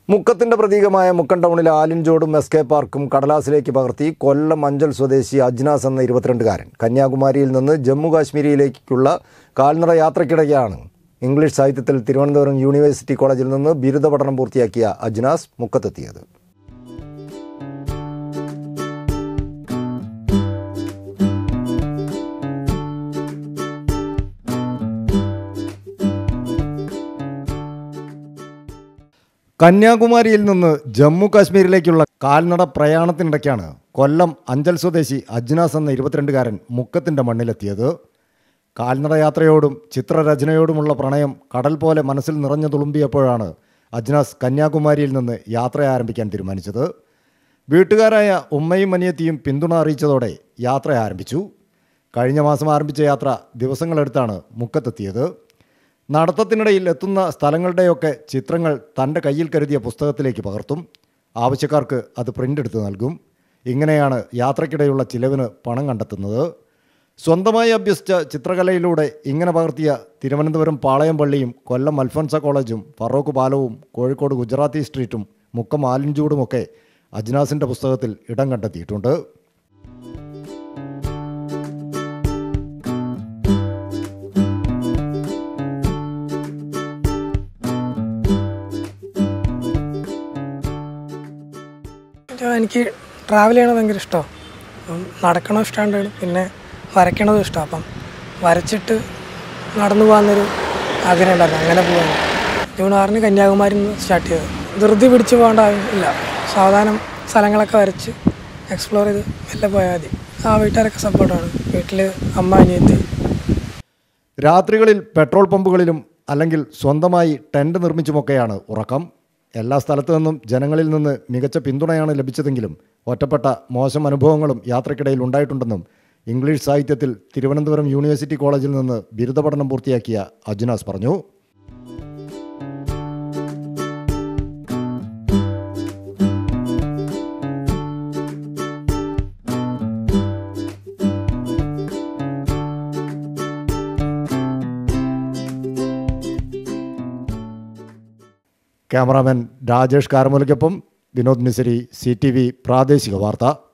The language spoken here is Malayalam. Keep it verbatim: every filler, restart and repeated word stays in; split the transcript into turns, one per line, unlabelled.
മുക്കത്തിന്റെ പ്രതീകമായ മുക്കം ടൗണിലെ ആലിൻചോടും എസ്കെ പാർക്കും കടലാസിലേക്ക് പകർത്തി കൊല്ലം അഞ്ചൽ സ്വദേശി അജ്നാസ് എന്ന ഇരുപത്തിരണ്ടുകാരൻ കന്യാകുമാരിയിൽ നിന്ന് ജമ്മു കാശ്മീരിലേക്കുള്ള കാൽനട യാത്രയ്ക്കിടെയാണ് ഇംഗ്ലീഷ് സാഹിത്യത്തിൽ തിരുവനന്തപുരം യൂണിവേഴ്സിറ്റി കോളേജിൽ നിന്ന് ബിരുദ പഠനം പൂർത്തിയാക്കിയ അജ്നാസ് മുക്കത്തെത്തിയത്. കന്യാകുമാരിയിൽ നിന്ന് ജമ്മു കാശ്മീരിലേക്കുള്ള കാൽനട പ്രയാണത്തിനിടയ്ക്കാണ് കൊല്ലം അഞ്ചൽ സ്വദേശി അജ്നാസ് എന്ന ഇരുപത്തിരണ്ടുകാരൻ മുക്കത്തിൻ്റെ മണ്ണിലെത്തിയത്. കാൽനട യാത്രയോടും ചിത്രരചനയോടുമുള്ള പ്രണയം കടൽ പോലെ മനസ്സിൽ നിറഞ്ഞു തുളുമ്പിയപ്പോഴാണ് അജ്നാസ് കന്യാകുമാരിയിൽ നിന്ന് യാത്ര ആരംഭിക്കാൻ തീരുമാനിച്ചത്. വീട്ടുകാരായ ഉമ്മയും അനിയത്തിയും പിന്തുണ അറിയിച്ചതോടെ യാത്ര ആരംഭിച്ചു. കഴിഞ്ഞ മാസം ആരംഭിച്ച യാത്ര ദിവസങ്ങളെടുത്താണ് മുക്കത്തെത്തിയത്. നടത്തത്തിനിടയിൽ എത്തുന്ന സ്ഥലങ്ങളുടെയൊക്കെ ചിത്രങ്ങൾ തൻ്റെ കയ്യിൽ കരുതിയ പുസ്തകത്തിലേക്ക് പകർത്തും. ആവശ്യക്കാർക്ക് അത് പ്രിൻ്റ് എടുത്ത് നൽകും. ഇങ്ങനെയാണ് യാത്രയ്ക്കിടെയുള്ള ചിലവിന് പണം കണ്ടെത്തുന്നത്. സ്വന്തമായി അഭ്യസിച്ച ചിത്രകലയിലൂടെ ഇങ്ങനെ പകർത്തിയ തിരുവനന്തപുരം പാളയം പള്ളിയും കൊല്ലം അൽഫോൻസ കോളേജും ഫറോക്ക് പാലവും കോഴിക്കോട് ഗുജറാത്തി സ്ട്രീറ്റും മുക്കം ആലിൻചൂടുമൊക്കെ അജ്നാസിൻ്റെ പുസ്തകത്തിൽ ഇടം കണ്ടെത്തിയിട്ടുണ്ട്.
എനിക്ക് ട്രാവൽ ചെയ്യണത് ഭയങ്കര ഇഷ്ടമാണ്. നടക്കണത് ഇഷ്ടമാണ്, പിന്നെ വരയ്ക്കണതും ഇഷ്ടമാണ്. അപ്പം വരച്ചിട്ട് നടന്നു പോകാമെന്നൊരു ആഗ്രഹം ഉണ്ടായിരുന്നു. അങ്ങനെ പോകാൻ ജൂൺ ആറിന് കന്യാകുമാരി നിന്ന് സ്റ്റാർട്ട് ചെയ്തത്. ധൃതി പിടിച്ച് പോകേണ്ട ആവശ്യമില്ല. സാധാരണ സ്ഥലങ്ങളൊക്കെ വരച്ച് എക്സ്പ്ലോർ ചെയ്ത് മെല്ലെ പോയാൽ മതി. ആ വീട്ടുകാരൊക്കെ സപ്പോർട്ടാണ്. വീട്ടിൽ അമ്മ അനിയത്തി.
രാത്രികളിൽ പെട്രോൾ പമ്പുകളിലും അല്ലെങ്കിൽ സ്വന്തമായി ടെൻറ്റ് നിർമ്മിച്ചുമൊക്കെയാണ് ഉറക്കം. എല്ലാ സ്ഥലത്തു നിന്നും ജനങ്ങളിൽ നിന്ന് മികച്ച പിന്തുണയാണ് ലഭിച്ചതെങ്കിലും ഒറ്റപ്പെട്ട മോശം അനുഭവങ്ങളും യാത്രക്കിടയിൽ ഉണ്ടായിട്ടുണ്ടെന്നും ഇംഗ്ലീഷ് സാഹിത്യത്തിൽ തിരുവനന്തപുരം യൂണിവേഴ്സിറ്റി കോളേജിൽ നിന്ന് ബിരുദ പഠനം പൂർത്തിയാക്കിയ അജ്നാസ് പറഞ്ഞു. ക്യാമറാമാൻ രാജേഷ് കാരമൂലയ്ക്കൊപ്പം Vinod Misari, C T V പ്രാദേശിക വാർത്ത.